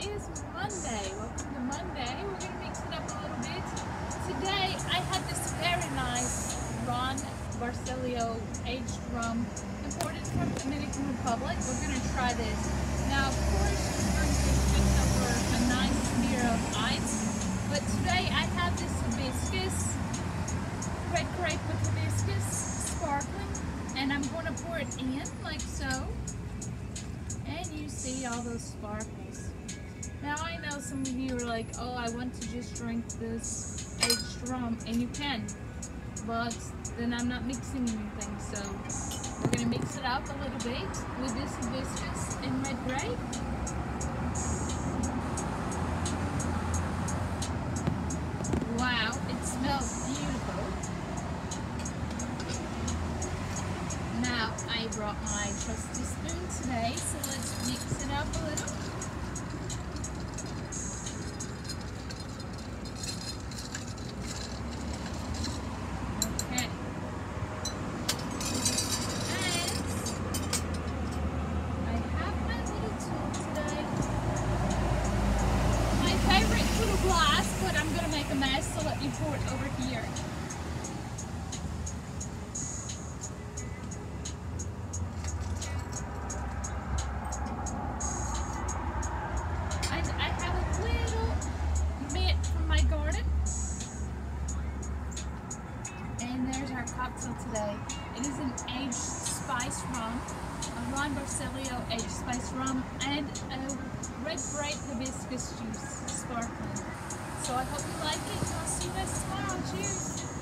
is Monday. Welcome to Monday. We're going to mix it up a little bit. Today I had this very nice Ron Barcelona aged rum imported from the Dominican Republic. We're going to try this. Now, of course, you're going to drink over a nice smear of ice. But today I have this hibiscus, red grape with hibiscus, sparkling. And I'm going to pour it in like so. And you see all those sparkles. Now I know some of you are like, oh, I want to just drink this aged rum, and you can, but then I'm not mixing anything, so we're going to mix it up a little bit with this hibiscus and red grape. Wow, it smells beautiful. Now I brought my trusty spoon today, so let's mix it up a little. Okay. And I have my little tool today. My favorite little glass, but I'm going to make a mess, so let me pour it over here. And there's our cocktail today. It is an aged spice rum, a Ron Barcelona aged spice rum, and a red grape hibiscus juice, sparkling. So I hope you like it, and I'll see you guys tomorrow. Cheers!